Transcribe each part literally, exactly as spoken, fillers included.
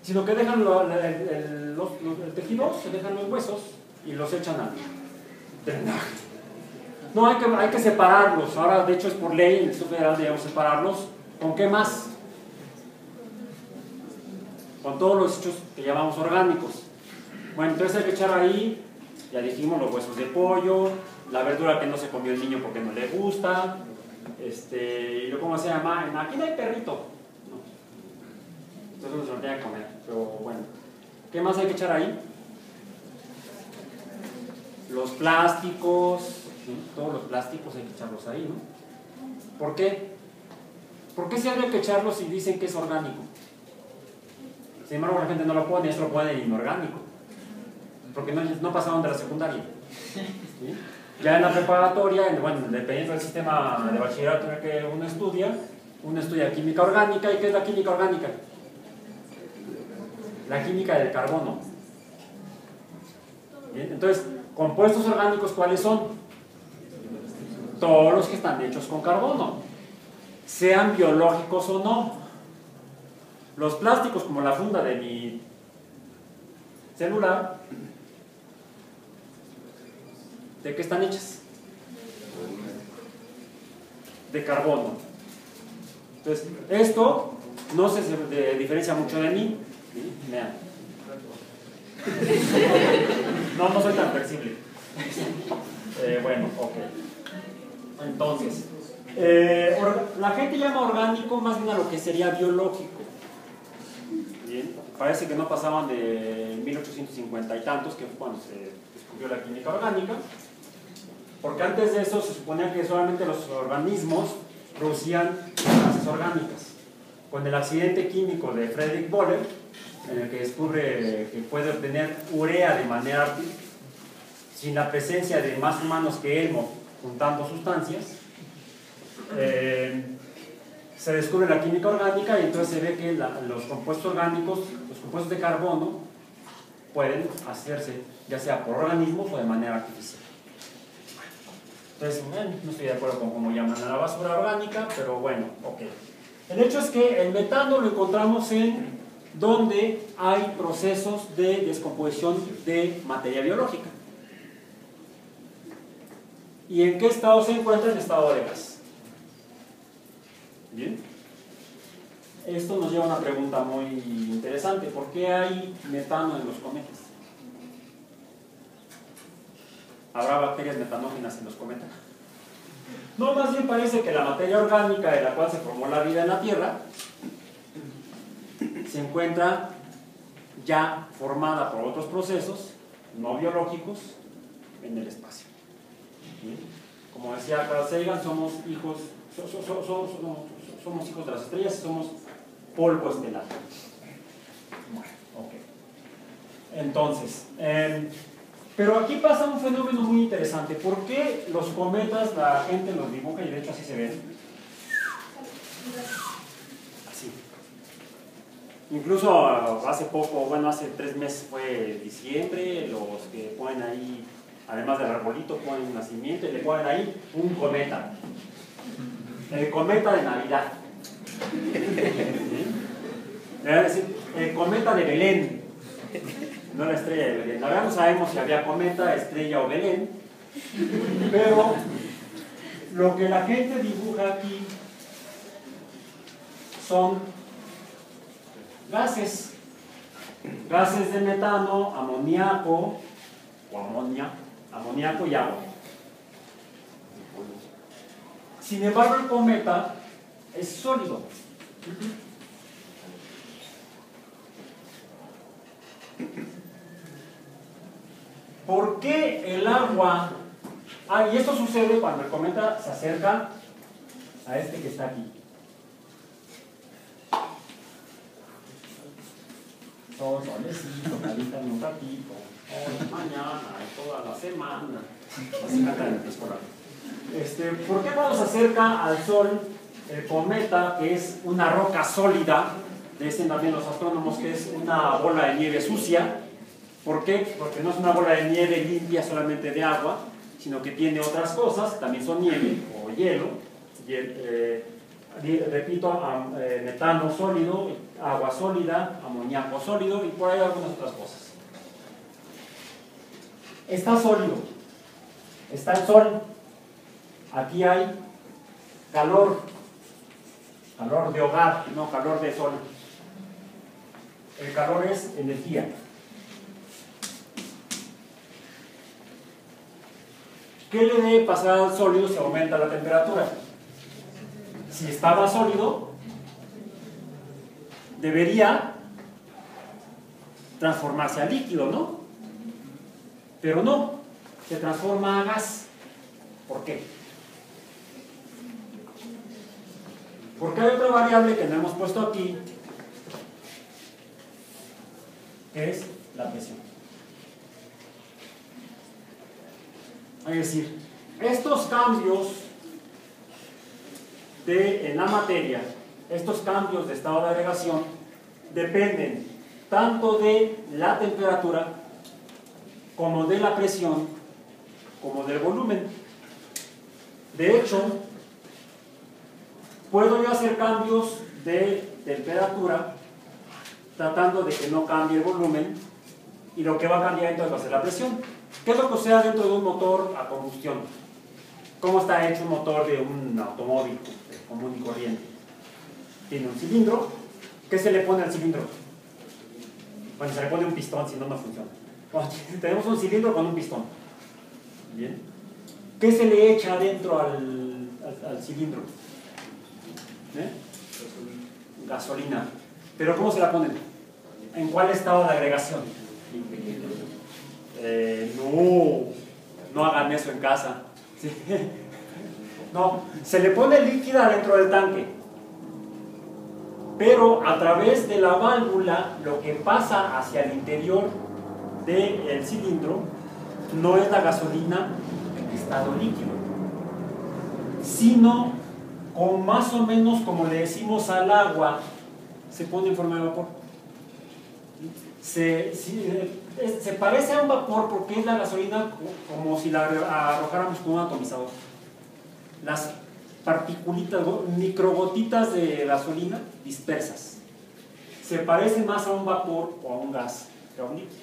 sino que dejan lo, el, el, los, los, el tejido, se dejan los huesos y los echan al drenaje. No, hay que, hay que separarlos. Ahora, de hecho, es por ley, en el Instituto Federal debemos separarlos. ¿Con qué más? Con todos los hechos que llamamos orgánicos. Bueno, entonces hay que echar ahí, ya dijimos, los huesos de pollo, la verdura que no se comió el niño porque no le gusta, este, y luego, ¿cómo se llama? Aquí no hay perrito. No. Entonces no se lo tiene que comer, pero bueno. ¿Qué más hay que echar ahí? Los plásticos, ¿sí? Todos los plásticos hay que echarlos ahí, ¿no? ¿Por qué? ¿Por qué si habría que echarlos si dicen que es orgánico? Sin embargo, la gente no lo pone, eso lo pone en inorgánico, porque no, no pasaron de la secundaria. ¿Sí? Ya en la preparatoria, en, bueno, dependiendo del sistema de bachillerato en el que uno estudia, uno estudia química orgánica. ¿Y qué es la química orgánica? La química del carbono. ¿Bien? Entonces, compuestos orgánicos, ¿cuáles son? Todos los que están hechos con carbono, sean biológicos o no. Los plásticos, como la funda de mi celular, ¿de qué están hechas? De carbono. Entonces, esto no se de, diferencia mucho de mí. ¿Sí? Vean. No, no soy tan flexible. eh, bueno, ok. Entonces, eh, la gente llama orgánico más bien a lo que sería biológico. Bien, parece que no pasaban de mil ochocientos cincuenta y tantos, que fue cuando se descubrió la química orgánica, porque antes de eso se suponía que solamente los organismos producían sustancias orgánicas. Con el accidente químico de Frederick Boller, en el que descubre que puede obtener urea de manera sin la presencia de más humanos que él juntando sustancias, eh, se descubre la química orgánica y entonces se ve que la, los compuestos orgánicos, los compuestos de carbono, pueden hacerse ya sea por organismos o de manera artificial. Entonces, bueno, no estoy de acuerdo con cómo llaman a la basura orgánica, pero bueno, ok. El hecho es que el metano lo encontramos en donde hay procesos de descomposición de materia biológica. ¿Y en qué estado se encuentra? En estado de gas. Bien. Esto nos lleva a una pregunta muy interesante. ¿Por qué hay metano en los cometas? ¿Habrá bacterias metanógenas en los cometas? No, más bien parece que la materia orgánica de la cual se formó la vida en la Tierra se encuentra ya formada por otros procesos no biológicos en el espacio. ¿Sí? Como decía Carl Sagan, somos hijos, so, so, so, so, so, somos hijos de las estrellas y somos polvo estelar. Bueno, ok. Entonces, eh, pero aquí pasa un fenómeno muy interesante. ¿Por qué los cometas la gente los dibuja y de hecho así se ven? Así. Incluso hace poco, bueno, hace tres meses fue diciembre, los que ponen ahí, además del arbolito, ponen un nacimiento y le ponen ahí un cometa. El cometa de Navidad. ¿Sí? Es decir, el cometa de Belén. No la estrella de Belén. La verdad no sabemos si había cometa, estrella o Belén, pero lo que la gente dibuja aquí son gases, gases de metano, amoníaco o amonia, amoníaco y agua. Sin embargo, el cometa es sólido. ¿Por qué el agua? Ah, y esto sucede cuando el cometa se acerca a este que está aquí. Todo solecito, calientan un ratito, hoy, mañana, toda la semana. Así cantan en el escolar. Este, ¿Por qué cuando se acerca al Sol el cometa, que es una roca sólida, dicen también los astrónomos que es una bola de nieve sucia? ¿Por qué? Porque no es una bola de nieve limpia solamente de agua, sino que tiene otras cosas, también son nieve o hielo, hiel, eh, repito, am, eh, metano sólido, agua sólida, amoníaco sólido y por ahí algunas otras cosas. Está sólido, está el sol, aquí hay calor, calor de hogar, no calor de sol. El calor es energía. ¿Qué le debe pasar al sólido si aumenta la temperatura? Si estaba sólido, debería transformarse a líquido, ¿no? Pero no, se transforma a gas. ¿Por qué? Porque hay otra variable que no hemos puesto aquí, que es la presión. Es decir, estos cambios de, en la materia, estos cambios de estado de agregación, dependen tanto de la temperatura, como de la presión, como del volumen. De hecho, puedo yo hacer cambios de temperatura tratando de que no cambie el volumen, y lo que va a cambiar entonces va a ser la presión. ¿Qué es lo que sucede dentro de un motor a combustión? ¿Cómo está hecho un motor de un automóvil común y corriente? Tiene un cilindro. ¿Qué se le pone al cilindro? Bueno, se le pone un pistón, si no, no funciona. Bueno, tenemos un cilindro con un pistón. Bien. ¿Qué se le echa adentro al, al, al cilindro? ¿Eh? Gasolina. ¿Pero cómo se la ponen? ¿En cuál estado de agregación? Eh, no, no hagan eso en casa. ¿Sí? No, se le pone líquida dentro del tanque, pero a través de la válvula lo que pasa hacia el interior del cilindro no es la gasolina en estado líquido, sino con más o menos, como le decimos al agua, se pone en forma de vapor. Se, se, se parece a un vapor porque es la gasolina como si la arrojáramos con un atomizador. Las particulitas, microgotitas de gasolina dispersas. Se parece más a un vapor o a un gas que a un líquido.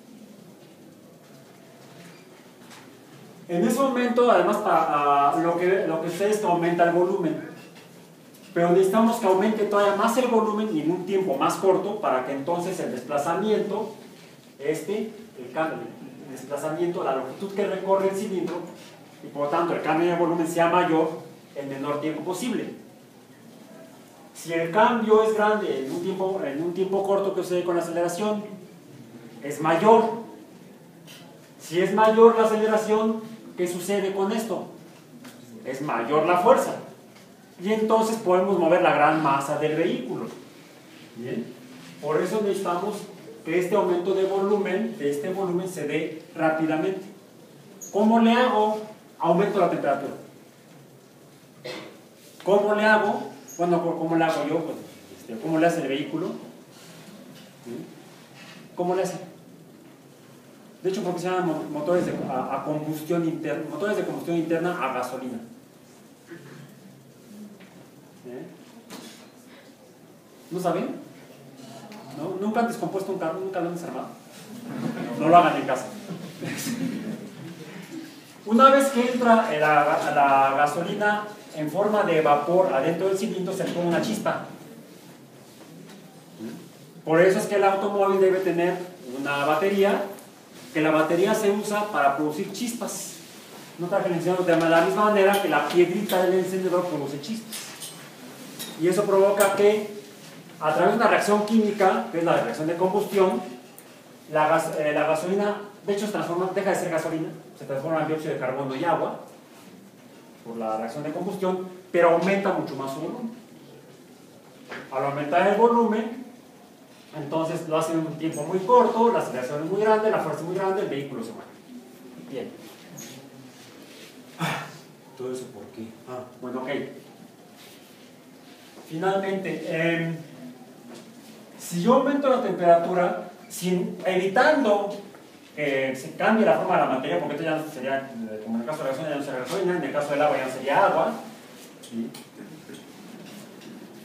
En ese momento, además, para, uh, lo, que, lo que sucede es que aumenta el volumen. Pero necesitamos que aumente todavía más el volumen y en un tiempo más corto para que entonces el desplazamiento, este, el, cambio, el desplazamiento, la longitud que recorre el cilindro, y por lo tanto el cambio de volumen sea mayor en menor tiempo posible. Si el cambio es grande en un tiempo, en un tiempo corto, ¿qué sucede con la aceleración? Es mayor. Si es mayor la aceleración, ¿qué sucede con esto? Es mayor la fuerza. Y entonces podemos mover la gran masa del vehículo. Bien. Por eso necesitamos que este aumento de volumen, de este volumen, se dé rápidamente. ¿Cómo le hago? Aumento la temperatura. ¿Cómo le hago? Bueno, ¿cómo le hago yo? Pues, este, ¿cómo le hace el vehículo? ¿Cómo le hace? De hecho, porque se llaman motores de, a, a combustión interna, motores de combustión interna a gasolina. ¿Eh? ¿No saben? ¿No? ¿Nunca han descompuesto un carro? ¿Nunca lo han desarmado? No lo hagan en casa. Una vez que entra la, la gasolina en forma de vapor adentro del cilindro, se le pone una chispa. Por eso es que el automóvil debe tener una batería, que la batería se usa para producir chispas. No traje la enseñanza de la misma manera que la piedrita del encendedor produce chispas. Y eso provoca que, a través de una reacción química, que es la reacción de combustión, la, gas, eh, la gasolina, de hecho, se transforma, deja de ser gasolina, se transforma en dióxido de carbono y agua, por la reacción de combustión, pero aumenta mucho más su volumen. Al aumentar el volumen, entonces lo hace en un tiempo muy corto, la aceleración es muy grande, la fuerza es muy grande, el vehículo se mueve. Bien. ¿Todo eso por qué? Ah, bueno, ok. Finalmente, eh, si yo aumento la temperatura, sin, evitando que se cambie la forma de la materia, porque esto ya no sería, como en el caso de la gasolina ya no sería gasolina, en el caso del agua ya no sería agua, ¿sí?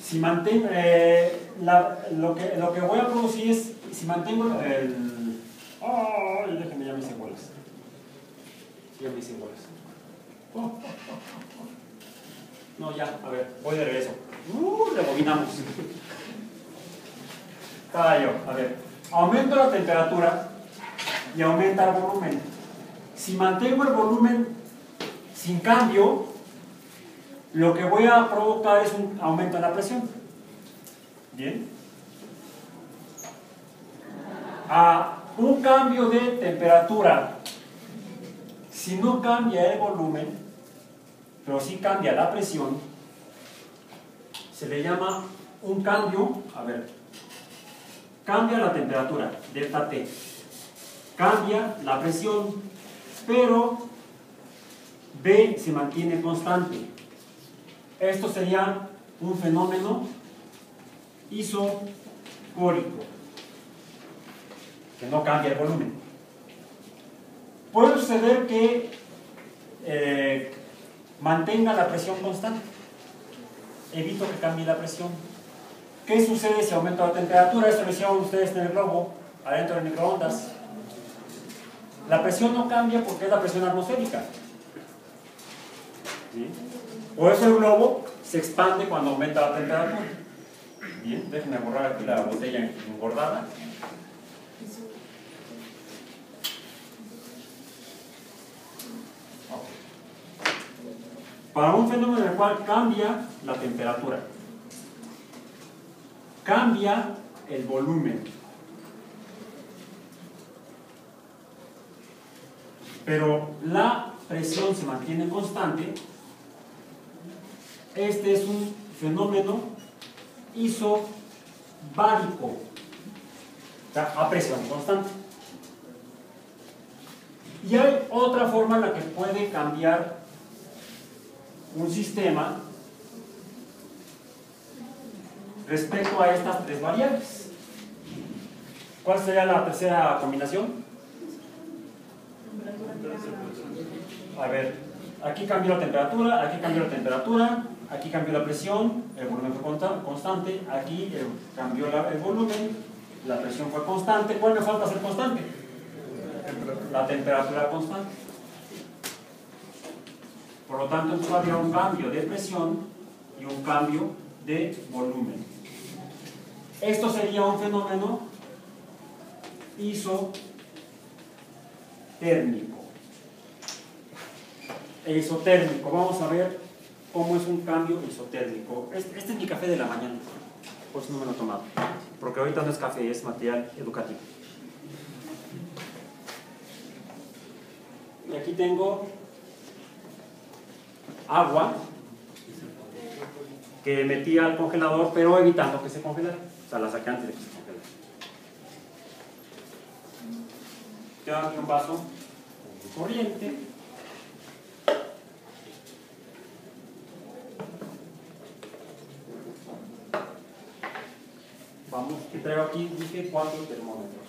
si mantengo, eh, la, lo, que, lo que voy a producir es, si mantengo el... ¡Oh! Déjenme, ya me hice bolas. Ya me hice bolas. Oh, oh, oh, oh. No, ya, a ver, voy de regreso. Uh, rebobinamos. Estaba yo, a ver. Aumento la temperatura y aumenta el volumen. Si mantengo el volumen sin cambio, lo que voy a provocar es un aumento en la presión. Bien. A un cambio de temperatura, si no cambia el volumen, pero sí cambia la presión, se le llama un cambio, a ver, cambia la temperatura, delta T, cambia la presión, pero B se mantiene constante. Esto sería un fenómeno isocórico, que no cambia el volumen. Puede suceder que eh, mantenga la presión constante. Evito que cambie la presión. ¿Qué sucede si aumento la temperatura? Esto lo hicieron ustedes en el globo, adentro del microondas. La presión no cambia porque es la presión atmosférica. ¿Sí? Por eso el globo se expande cuando aumenta la temperatura. Bien, déjenme borrar aquí la botella engordada. Para un fenómeno en el cual cambia la temperatura, cambia el volumen, pero la presión se mantiene constante, este es un fenómeno isobárico, o sea, a presión constante. Y hay otra forma en la que puede cambiar un sistema respecto a estas tres variables. ¿Cuál sería la tercera combinación? A ver, aquí cambió la temperatura, aquí cambió la temperatura, aquí cambió la presión, el volumen fue constante, aquí cambió la, el volumen, la presión fue constante. ¿Cuál me falta ser constante? La temperatura constante. Por lo tanto, entonces había un cambio de presión y un cambio de volumen. Esto sería un fenómeno isotérmico. Isotérmico. Vamos a ver cómo es un cambio isotérmico. Este, este es mi café de la mañana, por eso no me lo he tomado. Porque ahorita no es café, es material educativo. Y aquí tengo agua que metí al congelador, pero evitando que se congelara. O sea, la saqué antes de que se congelara. Tengo aquí un vaso corriente. Vamos, que traigo aquí, dije, cuatro termómetros.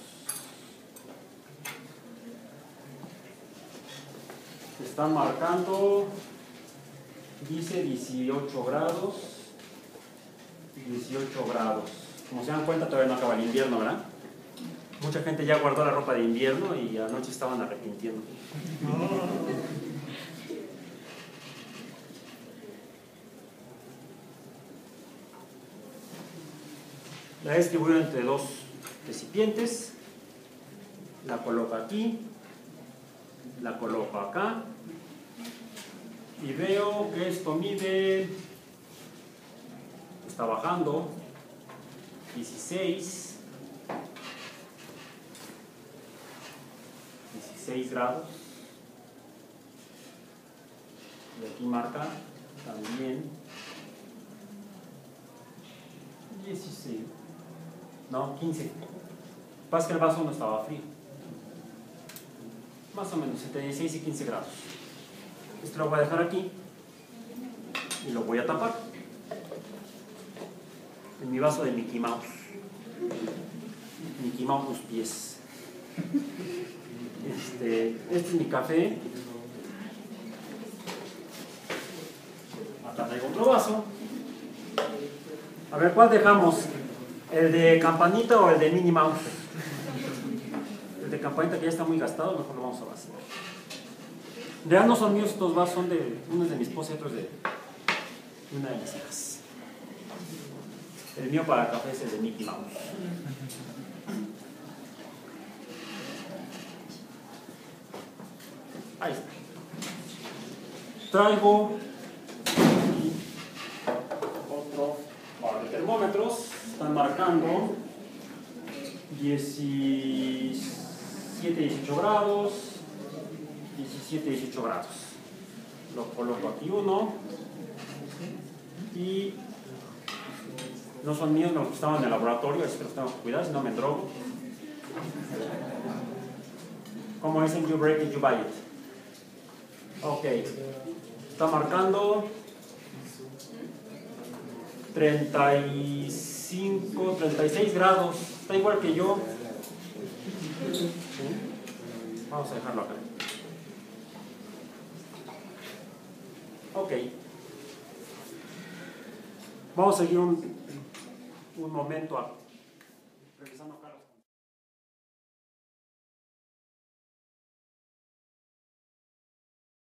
Están marcando, dice dieciocho grados, dieciocho grados. Como se dan cuenta, todavía no acaba el invierno, ¿verdad? Mucha gente ya guardó la ropa de invierno y anoche estaban arrepintiendo. La distribuyo entre dos recipientes, la coloco aquí, la coloco acá y veo que esto mide, está bajando, dieciséis grados, y aquí marca también dieciséis, no, quince. Pasa que el vaso no estaba frío, más o menos entre dieciséis y quince grados. Esto lo voy a dejar aquí y lo voy a tapar en mi vaso de Mickey Mouse. Mickey Mouse los pies. Este, este es mi café. Acá traigo otro vaso. A ver, ¿cuál dejamos? ¿El de campanita o el de Minnie Mouse? El de campanita que ya está muy gastado, mejor lo vamos a vaciar. Ya no son míos estos vasos, son de uno es de mi esposa y otro es de una de mis hijas. El mío para café es el de Mickey Mouse. Ahí está. Traigo otro par de termómetros. Están marcando diecisiete, dieciocho grados, diecisiete, dieciocho grados. Lo coloco aquí uno. Y no son míos, me los estaban en el laboratorio, así que los tengo que cuidar, si no me drogo. Como dicen, you break it, you buy it. Ok. Está marcando treinta y cinco, treinta y seis grados. Está igual que yo. ¿Sí? Vamos a dejarlo acá. Ok. Vamos a seguir un, un momento a, revisando acá los